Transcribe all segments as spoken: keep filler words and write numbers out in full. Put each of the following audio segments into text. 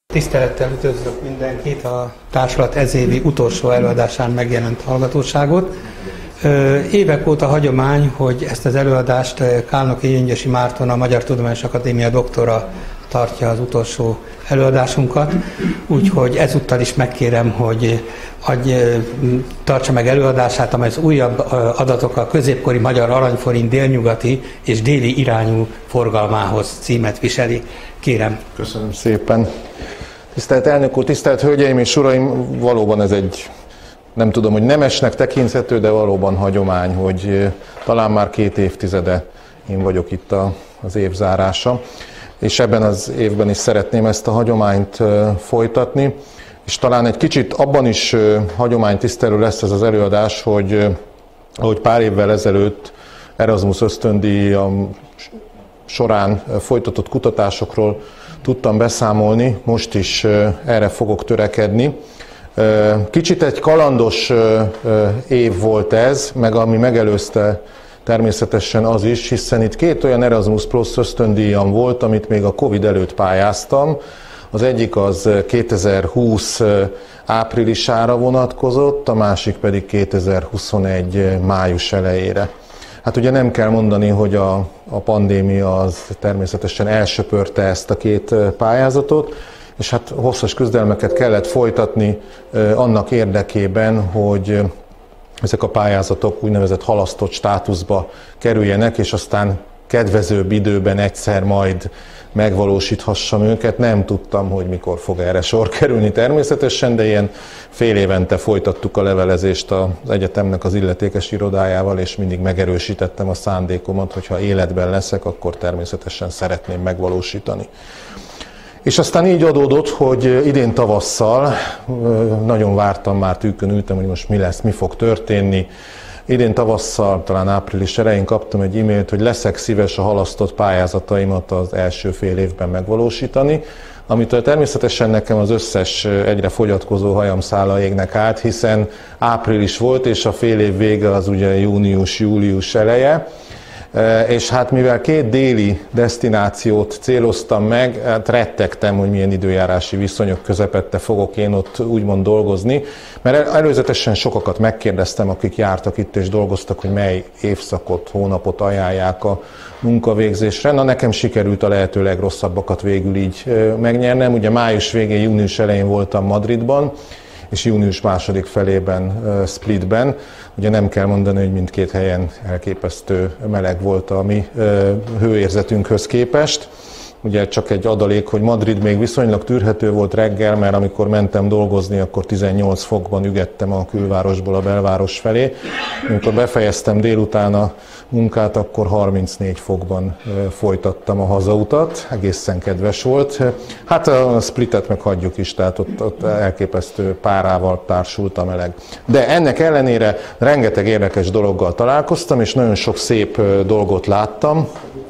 Tisztelettel üdvözlök mindenkit, a társulat ezévi utolsó előadásán megjelent hallgatóságot. Évek óta hagyomány, hogy ezt az előadást Kálnoky Gyöngyösi Márton, a Magyar Tudományos Akadémia doktora tartja az utolsó előadásunkat, úgyhogy ezúttal is megkérem, hogy adj, tartsa meg előadását, amely az újabb adatokkal középkori magyar aranyforint délnyugati és déli irányú forgalmához címet viseli. Kérem. Köszönöm szépen. Tisztelt elnök úr, tisztelt hölgyeim és uraim, valóban ez egy, nem tudom, hogy nemesnek tekinthető, de valóban hagyomány, hogy talán már két évtizede én vagyok itt az év zárása, és ebben az évben is szeretném ezt a hagyományt folytatni, és talán egy kicsit abban is hagyománytisztelő lesz ez az előadás, hogy ahogy pár évvel ezelőtt Erasmus ösztöndíj során folytatott kutatásokról tudtam beszámolni, most is erre fogok törekedni. Kicsit egy kalandos év volt ez, meg ami megelőzte természetesen az is, hiszen itt két olyan Erasmus Plus ösztöndíjam volt, amit még a Covid előtt pályáztam. Az egyik az kétezer-húsz áprilisára vonatkozott, a másik pedig kétezer-huszonegy május elejére. Hát ugye nem kell mondani, hogy a, a pandémia az természetesen elsöpörte ezt a két pályázatot, és hát hosszas küzdelmeket kellett folytatni annak érdekében, hogy ezek a pályázatok úgynevezett halasztott státuszba kerüljenek, és aztán kedvezőbb időben egyszer majd megvalósíthassam őket. Nem tudtam, hogy mikor fog erre sor kerülni természetesen, de ilyen fél évente folytattuk a levelezést az egyetemnek az illetékes irodájával, és mindig megerősítettem a szándékomat, hogyha életben leszek, akkor természetesen szeretném megvalósítani. És aztán így adódott, hogy idén tavasszal, nagyon vártam, már tűkön ültem, hogy most mi lesz, mi fog történni. Idén tavasszal, talán április elején kaptam egy e-mailt, hogy leszek szíves a halasztott pályázataimat az első fél évben megvalósítani, amitől természetesen nekem az összes egyre fogyatkozó hajamszála égnek át, hiszen április volt, és a fél év vége az ugye június-július eleje. És hát mivel két déli desztinációt céloztam meg, hát rettegtem, hogy milyen időjárási viszonyok közepette fogok én ott úgymond dolgozni, mert előzetesen sokakat megkérdeztem, akik jártak itt és dolgoztak, hogy mely évszakot, hónapot ajánlják a munkavégzésre. Na, nekem sikerült a lehető legrosszabbakat végül így megnyernem. Ugye május végén, június elején voltam Madridban, és június második felében Splitben. Ugye nem kell mondani, hogy mindkét helyen elképesztő meleg volt a mi hőérzetünkhöz képest. Ugye csak egy adalék, hogy Madrid még viszonylag tűrhető volt reggel, mert amikor mentem dolgozni, akkor tizennyolc fokban ügettem a külvárosból a belváros felé. Amikor befejeztem délután a munkát, akkor harmincnégy fokban folytattam a hazautat, egészen kedves volt. Hát a Splitet meg hagyjuk is, tehát ott, ott elképesztő párával társult a meleg. De ennek ellenére rengeteg érdekes dologgal találkoztam, és nagyon sok szép dolgot láttam.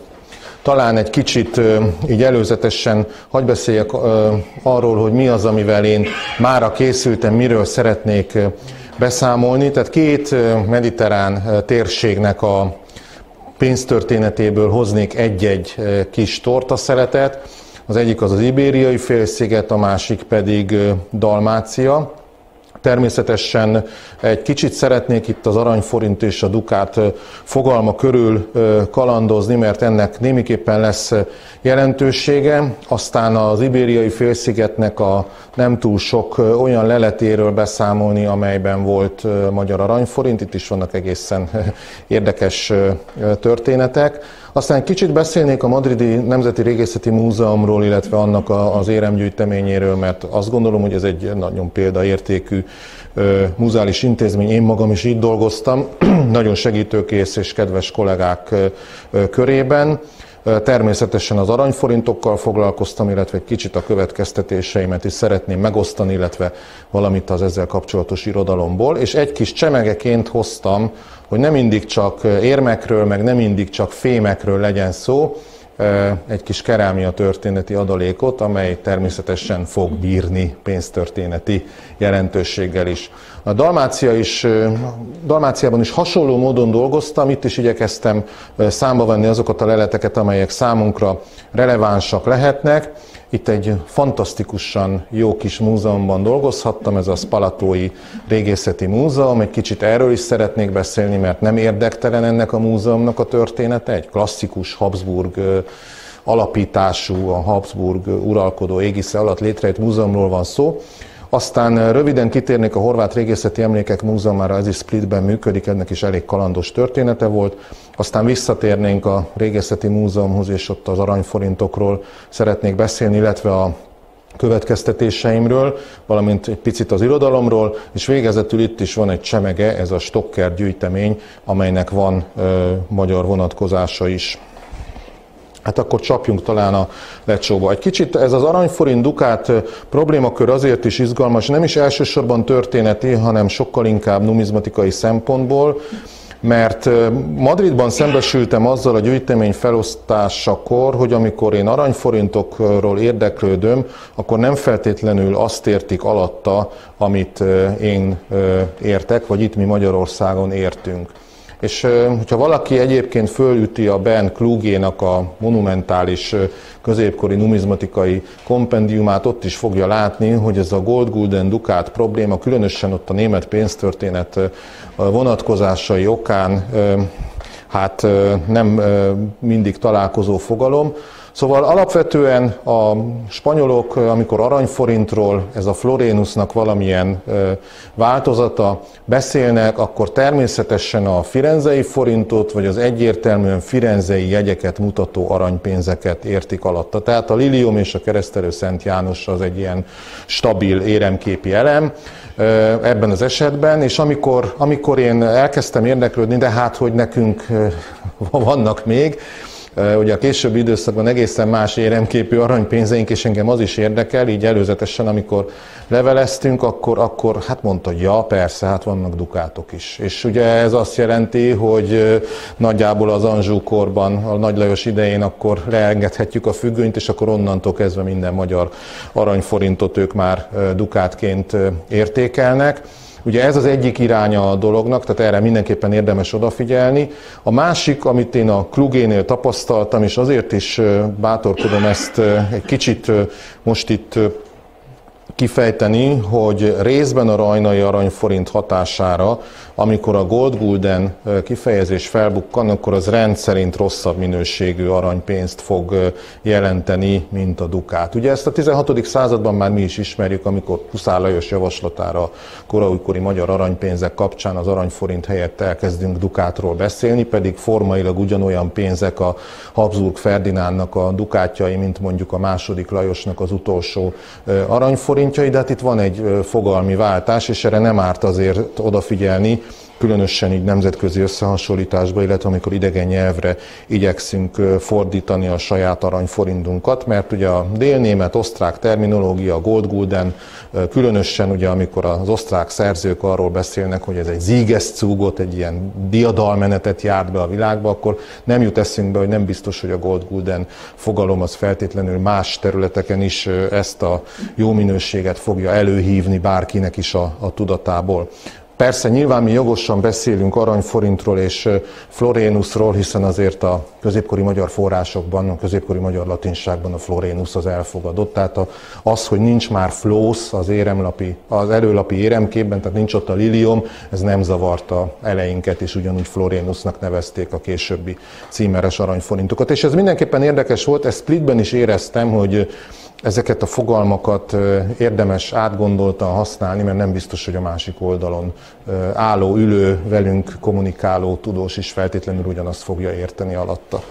Talán egy kicsit így előzetesen hadd beszéljek arról, hogy mi az, amivel én mára készültem, miről szeretnék beszámolni. Tehát két mediterrán térségnek a pénztörténetéből hoznék egy-egy kis tortaszeletet. Az egyik az az Ibériai félsziget, a másik pedig Dalmácia. Természetesen egy kicsit szeretnék itt az aranyforint és a dukát fogalma körül kalandozni, mert ennek némiképpen lesz jelentősége. Aztán az Ibériai félszigetnek a nem túl sok olyan leletéről beszámolni, amelyben volt magyar aranyforint. Itt is vannak egészen érdekes történetek. Aztán egy kicsit beszélnék a Madridi Nemzeti Régészeti Múzeumról, illetve annak az éremgyűjteményéről, mert azt gondolom, hogy ez egy nagyon példaértékű múzeális intézmény. Én magam is így dolgoztam, nagyon segítőkész és kedves kollégák körében. Természetesen az aranyforintokkal foglalkoztam, illetve egy kicsit a következtetéseimet is szeretném megosztani, illetve valamit az ezzel kapcsolatos irodalomból. És egy kis csemegeként hoztam, hogy nem mindig csak érmekről, meg nem mindig csak fémekről legyen szó, egy kis kerámia történeti adalékot, amely természetesen fog bírni pénztörténeti jelentőséggel is. A Dalmácia is, Dalmáciában is hasonló módon dolgoztam, itt is igyekeztem számba venni azokat a leleteket, amelyek számunkra relevánsak lehetnek, Itt egy fantasztikusan jó kis múzeumban dolgozhattam, ez a Spalatói Régészeti Múzeum. Egy kicsit erről is szeretnék beszélni, mert nem érdektelen ennek a múzeumnak a története. Egy klasszikus Habsburg alapítású, a Habsburg uralkodó égisze alatt létrejött múzeumról van szó. Aztán röviden kitérnék a Horvát Régészeti Emlékek Múzeumára, ez is Splitben működik, ennek is elég kalandos története volt. Aztán visszatérnénk a Régészeti Múzeumhoz, és ott az aranyforintokról szeretnék beszélni, illetve a következtetéseimről, valamint egy picit az irodalomról, és végezetül itt is van egy csemege, ez a Stocker gyűjtemény, amelynek van ö, magyar vonatkozása is. Hát akkor csapjunk talán a lecsóba. Egy kicsit ez az aranyforint dukát problémakör azért is izgalmas, nem is elsősorban történeti, hanem sokkal inkább numizmatikai szempontból, mert Madridban szembesültem azzal a gyűjtemény felosztásakor, hogy amikor én aranyforintokról érdeklődöm, akkor nem feltétlenül azt értik alatta, amit én értek, vagy itt mi Magyarországon értünk. És hogyha valaki egyébként fölüti a Ben Klugénak a monumentális középkori numizmatikai kompendiumát, ott is fogja látni, hogy ez a Goldgulden dukát probléma, különösen ott a német pénztörténet vonatkozásai okán hát nem mindig találkozó fogalom. Szóval alapvetően a spanyolok, amikor aranyforintról, ez a Florenusnak valamilyen változata beszélnek, akkor természetesen a firenzei forintot, vagy az egyértelműen firenzei jegyeket mutató aranypénzeket értik alatta. Tehát a lilium és a keresztelő Szent János az egy ilyen stabil éremképi elem ebben az esetben, és amikor, amikor én elkezdtem érdeklődni, de hát, hogy nekünk vannak még, ugye a későbbi időszakban egészen más éremképű aranypénzeink, és engem az is érdekel, így előzetesen, amikor leveleztünk, akkor, akkor hát mondta, hogy ja, persze, hát vannak dukátok is. És ugye ez azt jelenti, hogy nagyjából az Anjou korban, a Nagy Lajos idején akkor leengedhetjük a függönyt, és akkor onnantól kezdve minden magyar aranyforintot ők már dukátként értékelnek. Ugye ez az egyik iránya a dolognak, tehát erre mindenképpen érdemes odafigyelni. A másik, amit én a Klugénél tapasztaltam, és azért is bátorkodom ezt egy kicsit most itt kifejteni, hogy részben a rajnai aranyforint hatására, amikor a Goldgulden kifejezés felbukkan, akkor az rendszerint rosszabb minőségű aranypénzt fog jelenteni, mint a dukát. Ugye ezt a tizenhatodik században már mi is ismerjük, amikor Huszár Lajos javaslatára koraújkori magyar aranypénzek kapcsán az aranyforint helyett elkezdünk dukátról beszélni, pedig formailag ugyanolyan pénzek a Habsburg Ferdinándnak a dukátjai, mint mondjuk a második Lajosnak az utolsó aranyforint. De hát itt van egy fogalmi váltás, és erre nem árt azért odafigyelni, különösen így nemzetközi összehasonlításba, illetve amikor idegen nyelvre igyekszünk fordítani a saját aranyforintunkat, mert ugye a délnémet, osztrák terminológia, a Goldgulden, különösen ugye amikor az osztrák szerzők arról beszélnek, hogy ez egy Siegeszugot, egy ilyen diadalmenetet járt be a világba, akkor nem jut eszünkbe, hogy nem biztos, hogy a Goldgulden fogalom az feltétlenül más területeken is ezt a jó minőséget fogja előhívni bárkinek is a, a tudatából. Persze nyilván mi jogosan beszélünk aranyforintról és Florenusról, hiszen azért a középkori magyar forrásokban, a középkori magyar latinságban a Florenus az elfogadott. Tehát az, hogy nincs már flósz az, éremlapi, az előlapi éremképben, tehát nincs ott a lilium, ez nem zavarta eleinket, és ugyanúgy Florenusnak nevezték a későbbi címeres aranyforintokat. És ez mindenképpen érdekes volt, ezt Splitben is éreztem, hogy ezeket a fogalmakat érdemes átgondoltan használni, mert nem biztos, hogy a másik oldalon álló, ülő, velünk kommunikáló tudós is feltétlenül ugyanazt fogja érteni alatta.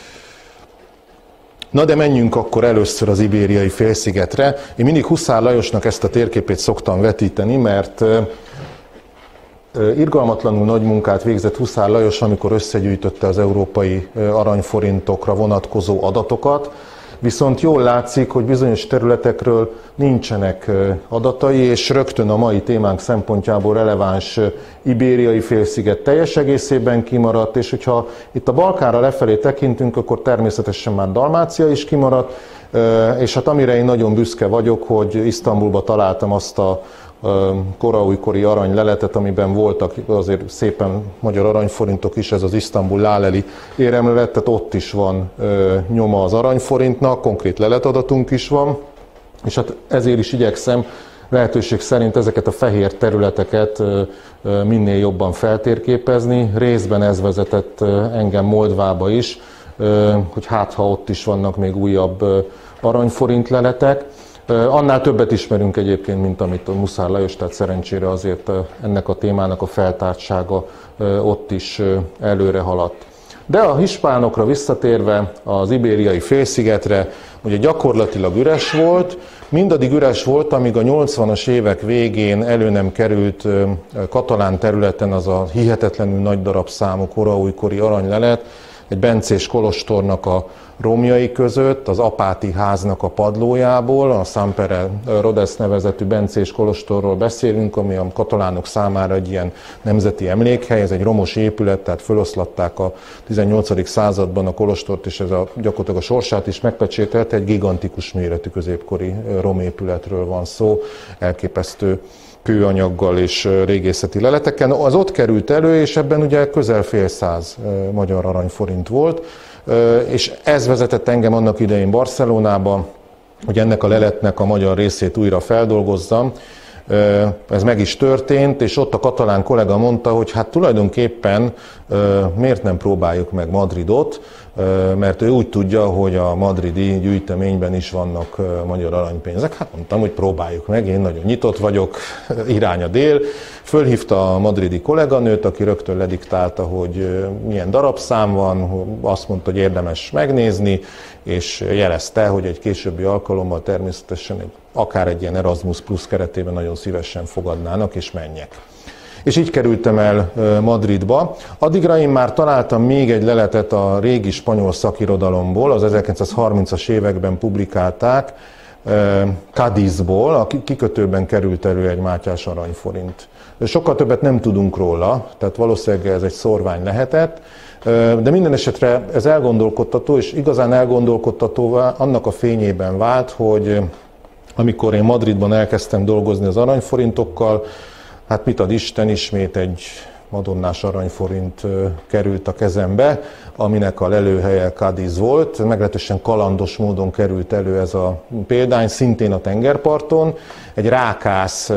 Na de menjünk akkor először az Ibériai félszigetre. Én mindig Huszár Lajosnak ezt a térképét szoktam vetíteni, mert irgalmatlanul nagy munkát végzett Huszár Lajos, amikor összegyűjtötte az európai aranyforintokra vonatkozó adatokat, viszont jól látszik, hogy bizonyos területekről nincsenek adatai, és rögtön a mai témánk szempontjából releváns Ibériai félsziget teljes egészében kimaradt, és hogyha itt a Balkánra lefelé tekintünk, akkor természetesen már Dalmácia is kimaradt, és hát amire én nagyon büszke vagyok, hogy Isztambulba találtam azt a koraújkori aranyleletet, amiben voltak azért szépen magyar aranyforintok is, ez az Isztambul láleli éremlelet, tehát ott is van nyoma az aranyforintnak, konkrét leletadatunk is van, és hát ezért is igyekszem lehetőség szerint ezeket a fehér területeket minél jobban feltérképezni. Részben ez vezetett engem Moldvába is, hogy hát ha ott is vannak még újabb aranyforint leletek. Annál többet ismerünk egyébként, mint amit a Muszár Lajos, tehát szerencsére azért ennek a témának a feltártsága ott is előre haladt. De a hispánokra visszatérve, az ibériai félszigetre, ugye gyakorlatilag üres volt, mindaddig üres volt, amíg a nyolcvanas évek végén elő nem került katalán területen az a hihetetlenül nagy darabszámú koraújkori aranylelet, egy bencés kolostornak a romjai között, az apáti háznak a padlójából, a Sampere Rodes nevezetű bencés kolostorról beszélünk, ami a katalánok számára egy ilyen nemzeti emlékhely, ez egy romos épület, tehát feloszlatták a tizennyolcadik században a kolostort, és ez a, gyakorlatilag a sorsát is megpecsételte, egy gigantikus méretű középkori romépületről van szó, elképesztő kőanyaggal és régészeti leleteken. Az ott került elő, és ebben ugye közel fél száz magyar aranyforint volt, és ez vezetett engem annak idején Barcelonába, hogy ennek a leletnek a magyar részét újra feldolgozzam. Ez meg is történt, és ott a katalán kollega mondta, hogy hát tulajdonképpen miért nem próbáljuk meg Madridot, mert ő úgy tudja, hogy a madridi gyűjteményben is vannak magyar aranypénzek. Hát mondtam, hogy próbáljuk meg, én nagyon nyitott vagyok, irány a dél. Fölhívta a madridi kolléganőt, aki rögtön lediktálta, hogy milyen darabszám van, azt mondta, hogy érdemes megnézni, és jelezte, hogy egy későbbi alkalommal természetesen egy, akár egy ilyen Erasmus Plus keretében nagyon szívesen fogadnának, és menjek. És így kerültem el Madridba. Addigra én már találtam még egy leletet a régi spanyol szakirodalomból, az ezerkilencszázharmincas években publikálták, Cadizból, a kikötőben került elő egy Mátyás aranyforint. Sokkal többet nem tudunk róla, tehát valószínűleg ez egy szorvány lehetett, de minden esetre ez elgondolkodtató, és igazán elgondolkodtatóvá annak a fényében vált, hogy amikor én Madridban elkezdtem dolgozni az aranyforintokkal, hát mit ad Isten, ismét egy madonnás aranyforint került a kezembe, aminek a lelőhelye Cádiz volt. Meglehetősen kalandos módon került elő ez a példány, szintén a tengerparton. Egy rákász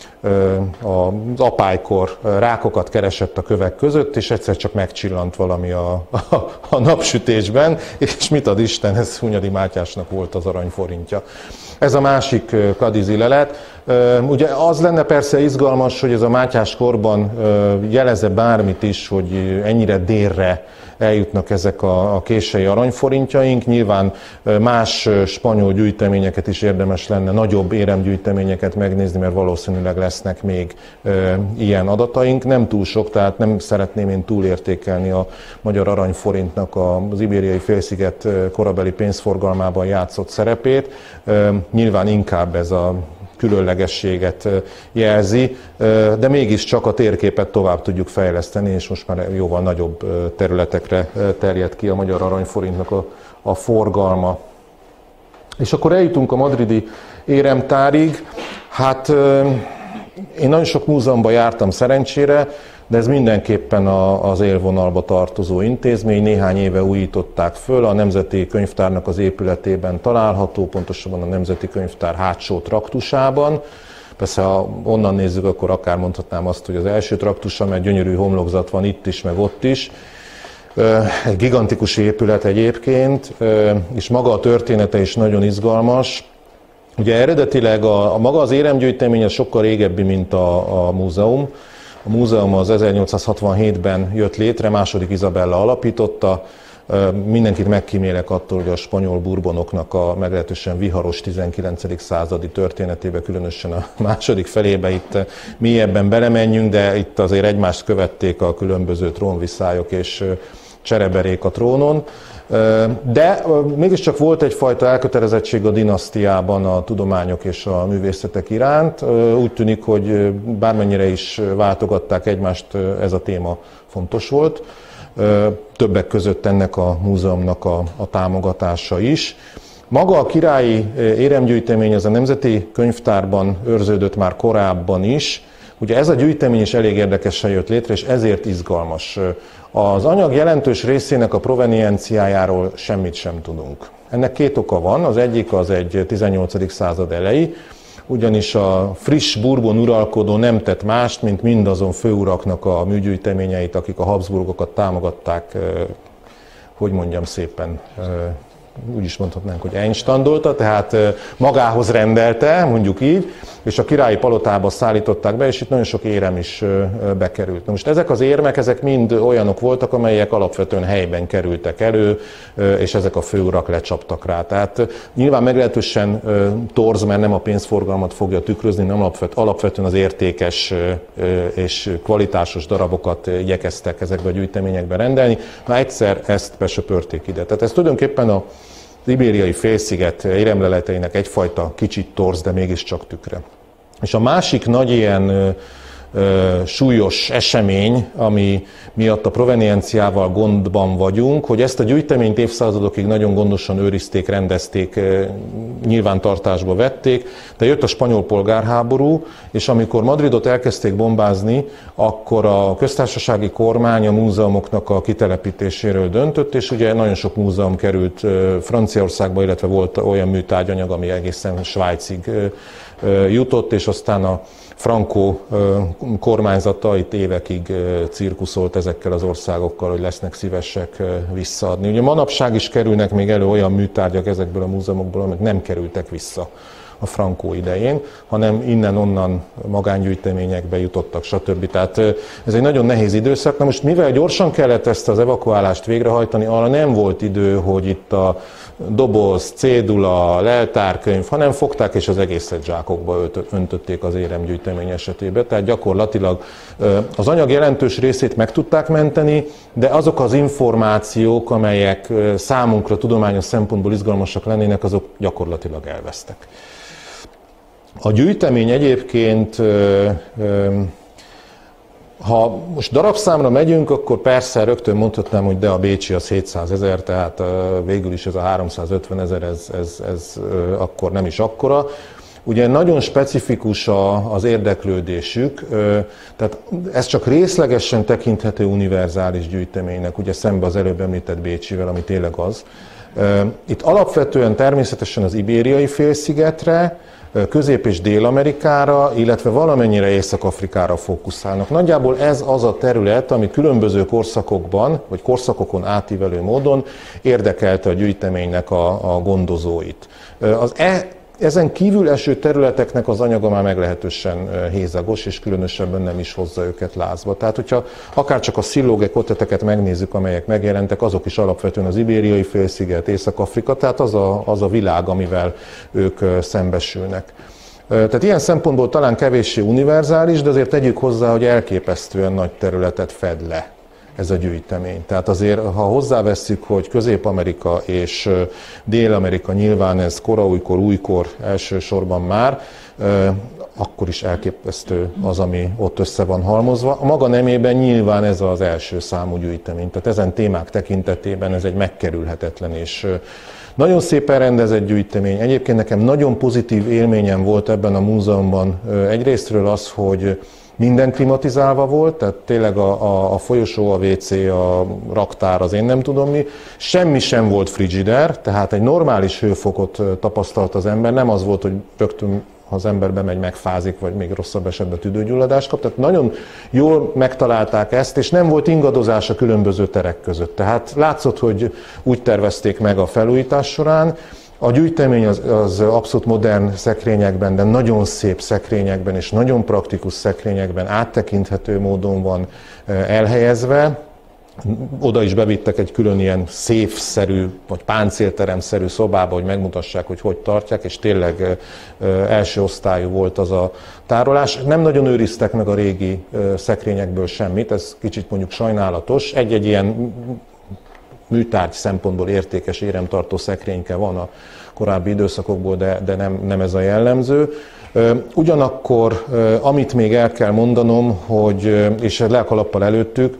az apálykor rákokat keresett a kövek között, és egyszer csak megcsillant valami a, a, a napsütésben, és mit ad Isten, ez Hunyadi Mátyásnak volt az aranyforintja. Ez a másik kadizi lelet. Ugye az lenne persze izgalmas, hogy ez a Mátyás korban jelezze bármit is, hogy ennyire délre eljutnak ezek a, a kései aranyforintjaink. Nyilván más spanyol gyűjteményeket is érdemes lenne, nagyobb éremgyűjteményeket megnézni, mert valószínűleg lesznek még e, ilyen adataink. Nem túl sok, tehát nem szeretném én túlértékelni a magyar aranyforintnak az ibériai félsziget korabeli pénzforgalmában játszott szerepét. E, nyilván inkább ez a különlegességet jelzi, de mégiscsak a térképet tovább tudjuk fejleszteni, és most már jóval nagyobb területekre terjed ki a magyar aranyforintnak a, a forgalma. És akkor eljutunk a madridi éremtárig. Hát én nagyon sok múzeumban jártam szerencsére, de ez mindenképpen a, az élvonalba tartozó intézmény. Néhány éve újították föl, a Nemzeti Könyvtárnak az épületében található, pontosabban a Nemzeti Könyvtár hátsó traktusában. Persze, ha onnan nézzük, akkor akár mondhatnám azt, hogy az első traktusa, mert gyönyörű homlokzat van itt is, meg ott is. Egy gigantikus épület egyébként, és maga a története is nagyon izgalmas. Ugye eredetileg a, a maga az éremgyűjtemény sokkal régebbi, mint a, a múzeum. A múzeum az ezernyolcszázhatvanhétben jött létre, második Izabella alapította. Mindenkit megkímélek attól, hogy a spanyol burbonoknak a meglehetősen viharos tizenkilencedik századi történetébe, különösen a második felébe itt mélyebben belemenjünk, de itt azért egymást követték a különböző trónviszályok és csereberék a trónon. De mégiscsak volt egyfajta elkötelezettség a dinasztiában a tudományok és a művészetek iránt. Úgy tűnik, hogy bármennyire is váltogatták egymást, ez a téma fontos volt. Többek között ennek a múzeumnak a, a támogatása is. Maga a királyi éremgyűjtemény az a Nemzeti Könyvtárban őrződött már korábban is. Ugye ez a gyűjtemény is elég érdekesen jött létre, és ezért izgalmas. Az anyag jelentős részének a provenienciájáról semmit sem tudunk. Ennek két oka van, az egyik az egy tizennyolcadik század elejé, ugyanis a friss Bourbon uralkodó nem tett mást, mint mindazon főuraknak a műgyűjteményeit, akik a Habsburgokat támogatták, hogy mondjam szépen, úgy is mondhatnánk, hogy einstandolta, tehát magához rendelte, mondjuk így, és a királyi palotába szállították be, és itt nagyon sok érem is bekerült. Na most ezek az érmek, ezek mind olyanok voltak, amelyek alapvetően helyben kerültek elő, és ezek a főurak lecsaptak rá. Tehát nyilván meglehetősen torz, mert nem a pénzforgalmat fogja tükrözni, nem alapvetően az értékes és kvalitásos darabokat igyekeztek ezekbe a gyűjteményekbe rendelni. Na egyszer ezt besöpörték ide. Tehát ez tulajdonképpen a az Ibériai félsziget éremleleteinek egyfajta kicsit torz, de mégiscsak tükre. És a másik nagy ilyen ö, ö, súlyos esemény, ami miatt a provenienciával gondban vagyunk, hogy ezt a gyűjteményt évszázadokig nagyon gondosan őrizték, rendezték, nyilvántartásba vették, de jött a spanyol polgárháború, és amikor Madridot elkezdték bombázni, akkor a köztársasági kormány a múzeumoknak a kitelepítéséről döntött, és ugye nagyon sok múzeum került Franciaországba, illetve volt olyan műtárgyanyag, ami egészen Svájcig jutott, és aztán a Franco kormányzata itt évekig cirkuszolt ezekkel az országokkal, hogy lesznek szívesek visszaadni. Ugye manapság is kerülnek még elő olyan műtárgyak ezekből a múzeumokból, amik nem kerültek vissza a Franco idején, hanem innen-onnan magángyűjteményekbe jutottak, stb. Tehát ez egy nagyon nehéz időszak. Na most mivel gyorsan kellett ezt az evakuálást végrehajtani, arra nem volt idő, hogy itt a doboz, cédula, leltárkönyv, hanem fogták és az egészet zsákokba öntötték az éremgyűjtemény esetében. Tehát gyakorlatilag az anyag jelentős részét meg tudták menteni, de azok az információk, amelyek számunkra tudományos szempontból izgalmasak lennének, azok gyakorlatilag elvesztek. A gyűjtemény egyébként, ha most darabszámra megyünk, akkor persze rögtön mondhatnám, hogy de a bécsi az hétszázezer, tehát végül is ez a háromszázötvenezer, ez, ez, ez akkor nem is akkora. Ugye nagyon specifikus az érdeklődésük, tehát ez csak részlegesen tekinthető univerzális gyűjteménynek, ugye szembe az előbb említett Bécsivel, ami tényleg az. Itt alapvetően természetesen az Ibériai félszigetre, Közép- és Dél-Amerikára, illetve valamennyire Észak-Afrikára fókuszálnak. Nagyjából ez az a terület, ami különböző korszakokban, vagy korszakokon átívelő módon érdekelte a gyűjteménynek a, a gondozóit. Az e, ezen kívül eső területeknek az anyaga már meglehetősen hézagos, és különösebben nem is hozza őket lázba. Tehát, hogyha akár csak a szillóge koteteket megnézzük, amelyek megjelentek, azok is alapvetően az Ibériai félsziget, Észak-Afrika, tehát az a, az a világ, amivel ők szembesülnek. Tehát ilyen szempontból talán kevéssé univerzális, de azért tegyük hozzá, hogy elképesztően nagy területet fed le ez a gyűjtemény. Tehát azért, ha hozzávesszük, hogy Közép-Amerika és Dél-Amerika nyilván ez koraújkor, újkor elsősorban már, akkor is elképesztő az, ami ott össze van halmozva. A maga nemében nyilván ez az első számú gyűjtemény. Tehát ezen témák tekintetében ez egy megkerülhetetlen és nagyon szépen rendezett gyűjtemény. Egyébként nekem nagyon pozitív élményem volt ebben a múzeumban. Egyrésztről az, hogy minden klimatizálva volt, tehát tényleg a, a, a folyosó, a vé cé, a raktár, az én nem tudom mi. Semmi sem volt frigider, tehát egy normális hőfokot tapasztalt az ember, nem az volt, hogy rögtön ha az ember bemegy, megfázik, vagy még rosszabb esetben tüdőgyulladást kap. Tehát nagyon jól megtalálták ezt, és nem volt ingadozás a különböző terek között. Tehát látszott, hogy úgy tervezték meg a felújítás során. A gyűjtemény az, az abszolút modern szekrényekben, de nagyon szép szekrényekben és nagyon praktikus szekrényekben áttekinthető módon van elhelyezve. Oda is bevittek egy külön ilyen széfszerű, vagy páncélteremszerű szobába, hogy megmutassák, hogy hogy tartják, és tényleg első osztályú volt az a tárolás. Nem nagyon őriztek meg a régi szekrényekből semmit, ez kicsit mondjuk sajnálatos. Egy-egy ilyen műtárgy szempontból értékes éremtartó szekrényke van a korábbi időszakokból, de, de nem, nem ez a jellemző. Ugyanakkor, amit még el kell mondanom, hogy, és le a kalappal előttük,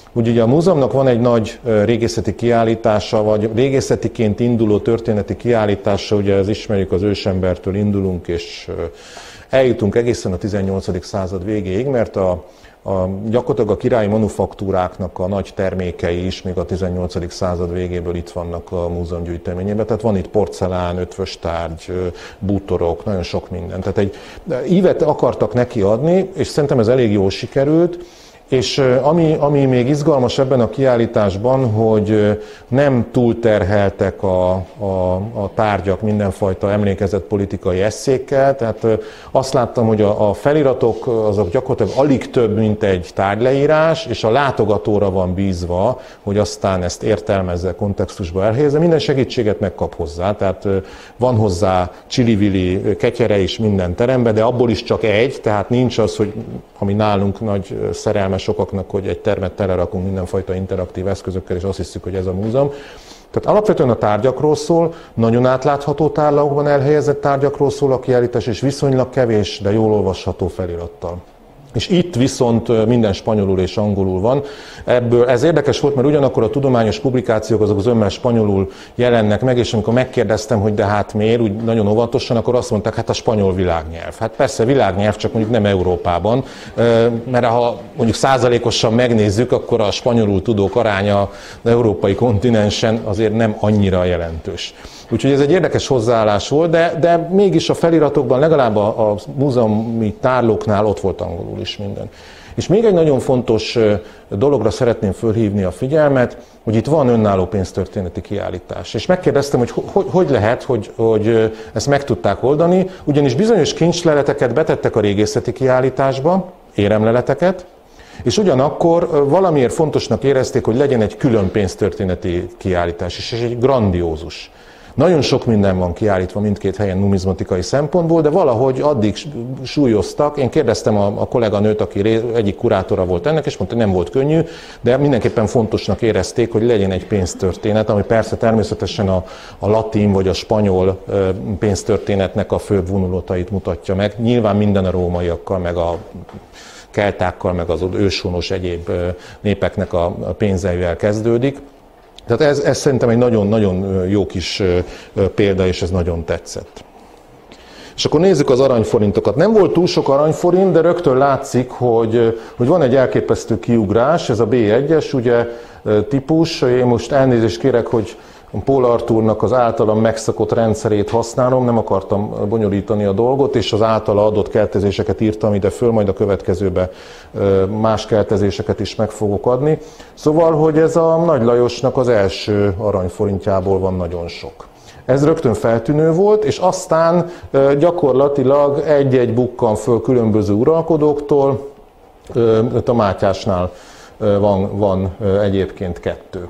Úgy ugye a múzeumnak van egy nagy régészeti kiállítása, vagy régészetiként induló történeti kiállítása, ugye ez ismerjük, az ősembertől indulunk, és eljutunk egészen a tizennyolcadik század végéig, mert a, a, gyakorlatilag a királyi manufaktúráknak a nagy termékei is még a tizennyolcadik század végéből itt vannak a múzeum gyűjteményében. Tehát van itt porcelán, ötvöstárgy, bútorok, nagyon sok minden. Tehát egy ívet akartak neki adni, és szerintem ez elég jól sikerült. És ami, ami még izgalmas ebben a kiállításban, hogy nem túlterheltek a, a, a tárgyak mindenfajta emlékezett politikai esszékkel, tehát azt láttam, hogy a, a feliratok azok gyakorlatilag alig több, mint egy tárgyleírás, és a látogatóra van bízva, hogy aztán ezt értelmezze, kontextusba elhelyezze, minden segítséget megkap hozzá, tehát van hozzá csili-vili ketyere is minden teremben, de abból is csak egy, tehát nincs az, hogy ami nálunk nagy szerelme sokaknak, hogy egy termet telerakunk mindenfajta interaktív eszközökkel, és azt hiszük, hogy ez a múzeum. Tehát alapvetően a tárgyakról szól, nagyon átlátható tárlakban elhelyezett tárgyakról szól a kiállítás, és viszonylag kevés, de jól olvasható felirattal. És itt viszont minden spanyolul és angolul van. Ebből ez érdekes volt, mert ugyanakkor a tudományos publikációk azok az ömmel spanyolul jelennek meg, és amikor megkérdeztem, hogy de hát miért, úgy nagyon óvatosan, akkor azt mondták, hát a spanyol világnyelv. Hát persze világnyelv, csak mondjuk nem Európában, mert ha mondjuk százalékosan megnézzük, akkor a spanyolul tudók aránya az európai kontinensen azért nem annyira jelentős. Úgyhogy ez egy érdekes hozzáállás volt, de, de mégis a feliratokban, legalább a, a múzeumi tárlóknál ott volt angolul is minden. És még egy nagyon fontos dologra szeretném fölhívni a figyelmet, hogy itt van önálló pénztörténeti kiállítás. És megkérdeztem, hogy hogy, hogy lehet, hogy, hogy ezt meg tudták oldani, ugyanis bizonyos kincsleleteket betettek a régészeti kiállításba, éremleleteket, és ugyanakkor valamiért fontosnak érezték, hogy legyen egy külön pénztörténeti kiállítás, és ez egy grandiózus. Nagyon sok minden van kiállítva mindkét helyen numizmatikai szempontból, de valahogy addig súlyoztak. Én kérdeztem a, a kolléganőt, aki ré, egyik kurátora volt ennek, és mondta, hogy nem volt könnyű, de mindenképpen fontosnak érezték, hogy legyen egy pénztörténet, ami persze természetesen a, a latin vagy a spanyol pénztörténetnek a főbb vonulatait mutatja meg. Nyilván minden a rómaiakkal, meg a keltákkal, meg az őshonos egyéb népeknek a pénzeivel kezdődik. Tehát ez, ez szerintem egy nagyon-nagyon jó kis példa, és ez nagyon tetszett. És akkor nézzük az aranyforintokat. Nem volt túl sok aranyforint, de rögtön látszik, hogy, hogy van egy elképesztő kiugrás, ez a bé egyes ugye, típus. Én most elnézést kérek, hogy Paul Arthurnak az általam megszokott rendszerét használom, nem akartam bonyolítani a dolgot, és az általa adott keltezéseket írtam ide föl, majd a következőbe más keltezéseket is meg fogok adni. Szóval, hogy ez a Nagy Lajosnak az első aranyforintjából van nagyon sok. Ez rögtön feltűnő volt, és aztán gyakorlatilag egy-egy bukkan föl különböző uralkodóktól, a Mátyásnál van, van egyébként kettő.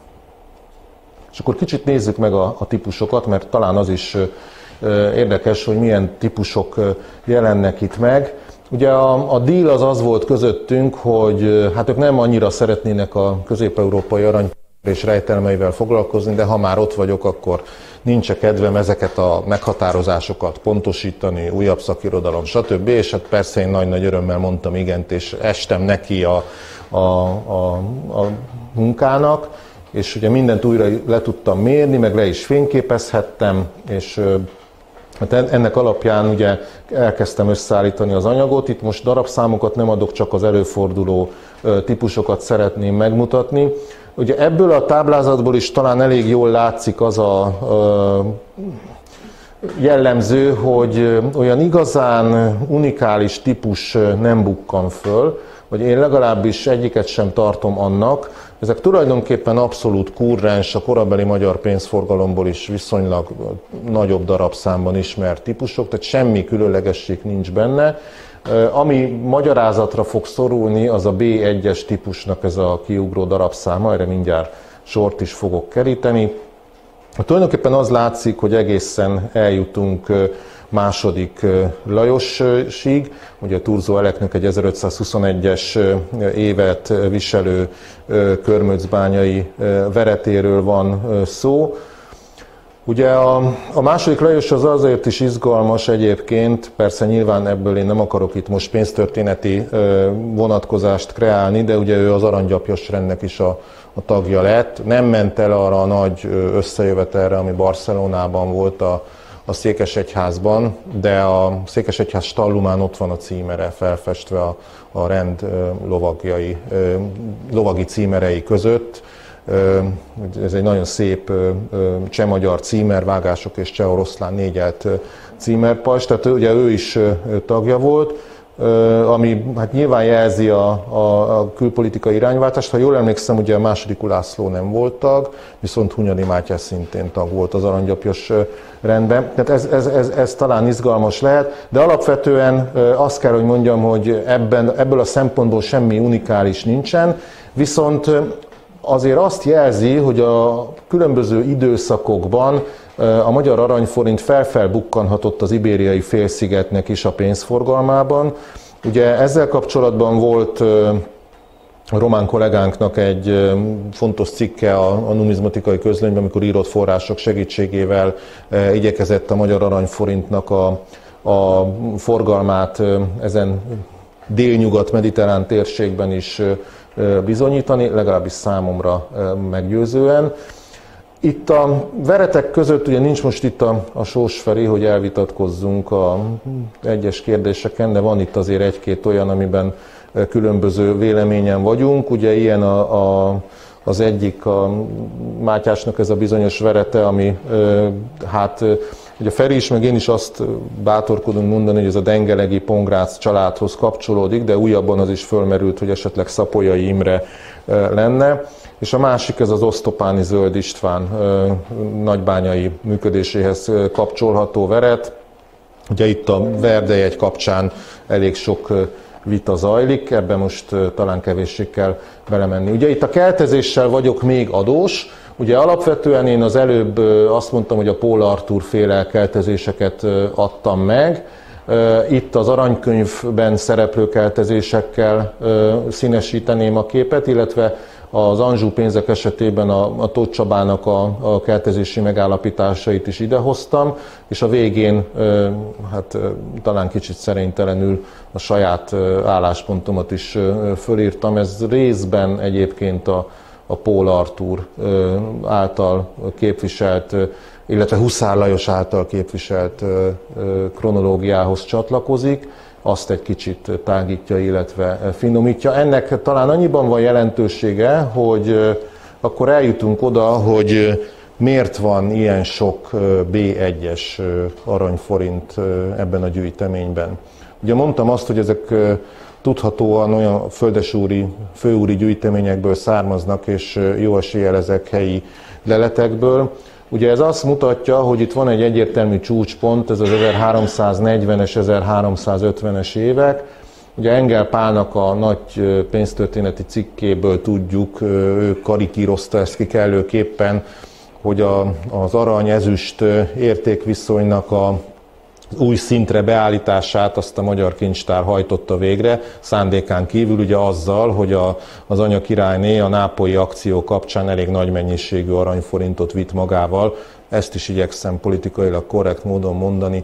És akkor kicsit nézzük meg a, a típusokat, mert talán az is érdekes, hogy milyen típusok jelennek itt meg. Ugye a, a deal az az volt közöttünk, hogy hát ők nem annyira szeretnének a közép-európai arany és rejtelmeivel foglalkozni, de ha már ott vagyok, akkor nincs kedvem ezeket a meghatározásokat pontosítani, újabb szakirodalom, stb. És hát persze én nagy-nagy örömmel mondtam igent, és estem neki a, a, a, a munkának, és ugye mindent újra le tudtam mérni, meg le is fényképezhettem, és hát ennek alapján ugye elkezdtem összeállítani az anyagot. Itt most darabszámokat nem adok, csak az előforduló típusokat szeretném megmutatni. Ugye ebből a táblázatból is talán elég jól látszik az a jellemző, hogy olyan igazán unikális típus nem bukkan föl, vagy én legalábbis egyiket sem tartom annak. Ezek tulajdonképpen abszolút kurrens, a korabeli magyar pénzforgalomból is viszonylag nagyobb darabszámban ismert típusok, tehát semmi különlegesség nincs benne. Ami magyarázatra fog szorulni, az a bé egyes típusnak ez a kiugró darabszáma, erre mindjárt sort is fogok keríteni. Tulajdonképpen az látszik, hogy egészen eljutunk második Lajosig, ugye a Thurzó Eleknek egy ezerötszázhuszonegyes évet viselő körmöcbányai veretéről van szó. Ugye a, a második Lajos az azért is izgalmas egyébként, persze nyilván ebből én nem akarok itt most pénztörténeti ö, vonatkozást kreálni, de ugye ő az aranygyapjas rendnek is a, a tagja lett. Nem ment el arra a nagy összejövetelre, ami Barcelonában volt a, a Székesegyházban, de a Székesegyház stallumán ott van a címere felfestve a, a rend ö, lovagjai, ö, lovagi címerei között. Ez egy nagyon szép cseh-magyar címervágások és cseh-oroszlán négyelt címerpajzs, tehát ugye ő is tagja volt, ami hát nyilván jelzi a, a, a külpolitikai irányváltást. Ha jól emlékszem, ugye a második Ulászló nem volt tag, viszont Hunyadi Mátyás szintén tag volt az aranygyapjas rendben. Tehát ez, ez, ez, ez talán izgalmas lehet, de alapvetően azt kell, hogy mondjam, hogy ebben, ebből a szempontból semmi unikális nincsen, viszont azért azt jelzi, hogy a különböző időszakokban a magyar aranyforint felfelbukkanhatott az Ibériai félszigetnek is a pénzforgalmában. Ugye ezzel kapcsolatban volt a román kollégánknak egy fontos cikke a numizmatikai közlönyben, amikor írott források segítségével igyekezett a magyar aranyforintnak a, a forgalmát ezen délnyugat-mediterrán térségben is bizonyítani, legalábbis számomra meggyőzően. Itt a veretek között ugye nincs most itt a, a Sós Feri, hogy elvitatkozzunk a egyes kérdéseken, de van itt azért egy-két olyan, amiben különböző véleményen vagyunk. Ugye ilyen a, a, az egyik a Mátyásnak ez a bizonyos verete, ami hát ugye Feri is, meg én is azt bátorkodunk mondani, hogy ez a dengelegi Pongrác családhoz kapcsolódik, de újabban az is fölmerült, hogy esetleg Szapolyai Imre lenne. És a másik ez az Osztopáni Zöld István nagybányai működéséhez kapcsolható veret. Ugye itt a verdejegy kapcsán elég sok vita zajlik, ebben most talán kevéssé kell belemenni. Ugye itt a keltezéssel vagyok még adós. Ugye alapvetően én az előbb azt mondtam, hogy a Pól Artúr féle keltezéseket adtam meg. Itt az aranykönyvben szereplő keltezésekkel színesíteném a képet, illetve az Anjou pénzek esetében a, a Tóth Csabának a, a keltezési megállapításait is idehoztam, és a végén hát talán kicsit szerénytelenül a saját álláspontomat is fölírtam. Ez részben egyébként a a Pól Artúr által képviselt, illetve Huszár Lajos által képviselt kronológiához csatlakozik, azt egy kicsit tágítja, illetve finomítja. Ennek talán annyiban van jelentősége, hogy akkor eljutunk oda, hogy miért van ilyen sok bé egyes aranyforint ebben a gyűjteményben. Ugye mondtam azt, hogy ezek tudhatóan olyan földesúri, főúri gyűjteményekből származnak, és jó eséllyel ezek helyi leletekből. Ugye ez azt mutatja, hogy itt van egy egyértelmű csúcspont, ez az ezerháromszáznegyvenes, ezerháromszázötvenes évek. Ugye Engel Pálnak a nagy pénztörténeti cikkéből tudjuk, ő karikírozta ezt ki kellőképpen, hogy a, az arany-ezüst értékviszonynak a új szintre beállítását azt a Magyar Kincstár hajtotta végre, szándékán kívül ugye azzal, hogy a, az anya királyné a nápolyi akció kapcsán elég nagy mennyiségű aranyforintot vitt magával. Ezt is igyekszem politikailag korrekt módon mondani